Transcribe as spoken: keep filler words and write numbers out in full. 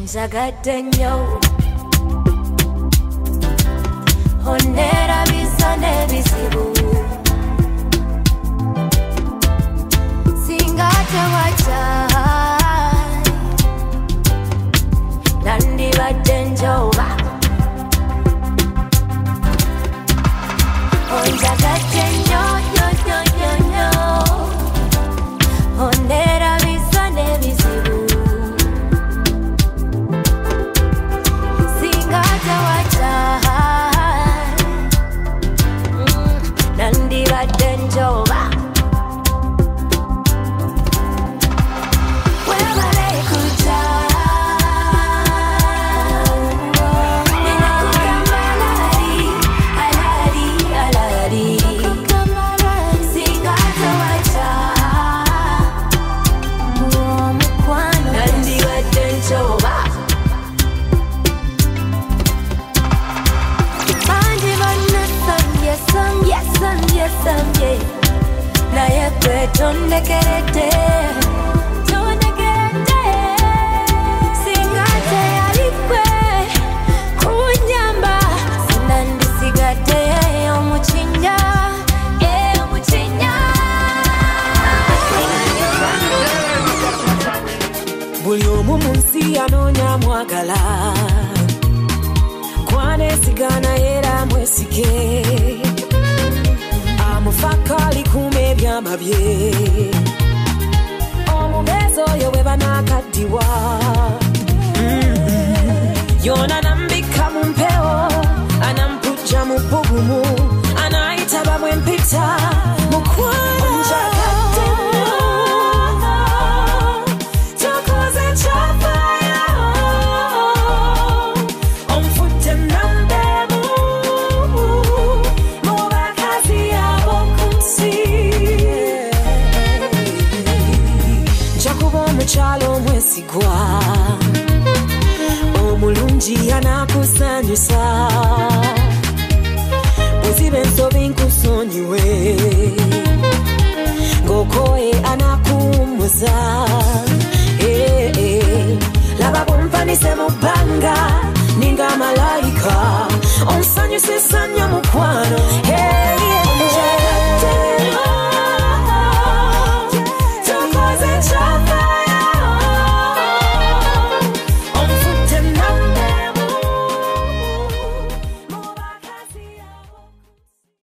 Onjagadde nnyo Onera bisa n'ebizibu Singa tewaja Nandibadde njoba Onjagadde nnyo nnyo nnyo nnyo nnyo Onera bisa n'ebizibu Singa tewaja Nandibadde njoba Webale kuja Ninakugamba alali, alali, alali Singa tewaja Mukwano Nandibadde njoba Banji bannasambye, sambye, sambye, sambye Naye gwe tondekeredde Tondekeredde Singa teyali gwe kunyamba Sinandisigadde omukinya Eh, omukinya Buli omu mu nsi yanoonya mwagala Kwanesigana era mwesige Amufaka alikuuma ebyama bye Omubeezi oyo bwe banaakaddiwa Yona anambika mu mpewo Anampujja mu bbugumu Anaayita bamwe mpita Mukwano Onjagadde nnyo Tokoze kyafaayo Onfudde nambeemu Mu bakazi ab'oku nsi Nja kuba omukyalo omwesigwa Omulungi anaakusanyusa Bweziba ensobi nkusonyiwe Ng'okoye anaakuwummuza